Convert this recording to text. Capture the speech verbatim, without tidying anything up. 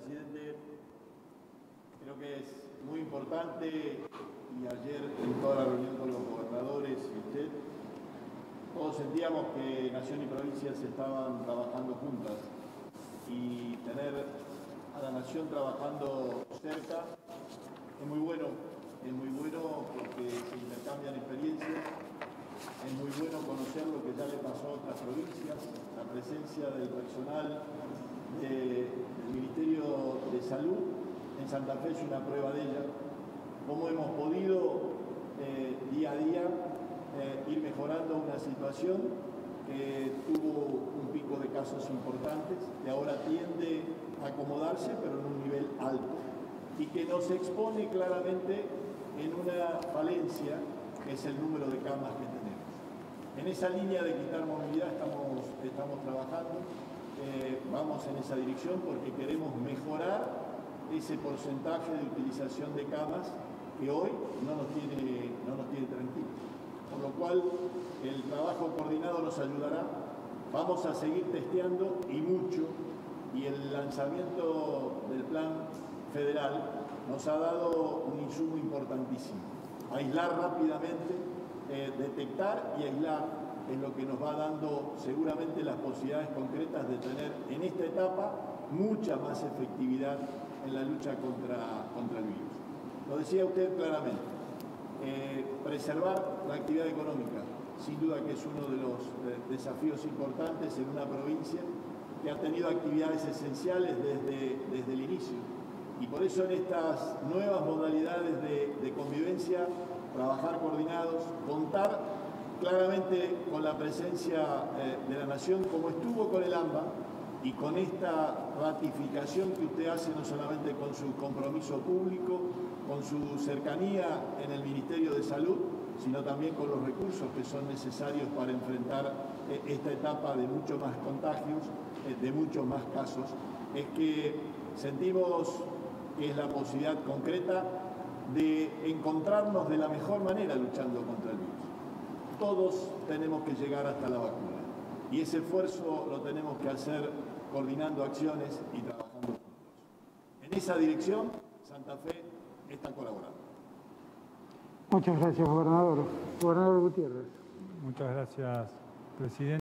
presidente. Creo que es muy importante, y ayer en toda la reunión con los gobernadores y usted, todos sentíamos que Nación y provincias estaban trabajando juntas, y tener a la Nación trabajando cerca es muy bueno, es muy bueno porque se intercambian experiencias, es muy bueno conocer lo que ya le pasó a otras provincias, la presencia del personal de, del Ministerio de Salud en Santa Fe es una prueba de ella, cómo hemos podido eh, día a día eh, ir mejorando una situación que tuvo un pico de casos importantes, que ahora tiende a acomodarse, pero en un nivel alto, y que nos expone claramente en una falencia, que es el número de camas que tenemos. En esa línea de quitar movilidad estamos, estamos trabajando, eh, vamos en esa dirección porque queremos mejorar ese porcentaje de utilización de camas que hoy no nos tiene, no nos tiene tranquilos. Por lo cual, el trabajo coordinado nos ayudará. Vamos a seguir testeando y mucho, y el lanzamiento del plan federal nos ha dado un insumo importantísimo. Aislar rápidamente, eh, detectar y aislar es lo que nos va dando seguramente las posibilidades concretas de tener en esta etapa mucha más efectividad en la lucha contra, contra el virus. Lo decía usted claramente, eh, preservar la actividad económica, sin duda que es uno de los eh, desafíos importantes en una provincia que ha tenido actividades esenciales desde, desde el inicio. Y por eso en estas nuevas modalidades de, de convivencia, trabajar coordinados, contar claramente con la presencia eh, de la Nación, como estuvo con el AMBA, y con esta ratificación que usted hace no solamente con su compromiso público, con su cercanía en el Ministerio de Salud, sino también con los recursos que son necesarios para enfrentar eh, esta etapa de muchos más contagios, eh, de muchos más casos, es que sentimos que es la posibilidad concreta de encontrarnos de la mejor manera luchando contra el virus. Todos tenemos que llegar hasta la vacuna, y ese esfuerzo lo tenemos que hacer coordinando acciones y trabajando juntos. En esa dirección, Santa Fe está colaborando. Muchas gracias, gobernador. Gobernador Gutiérrez. Muchas gracias, presidente.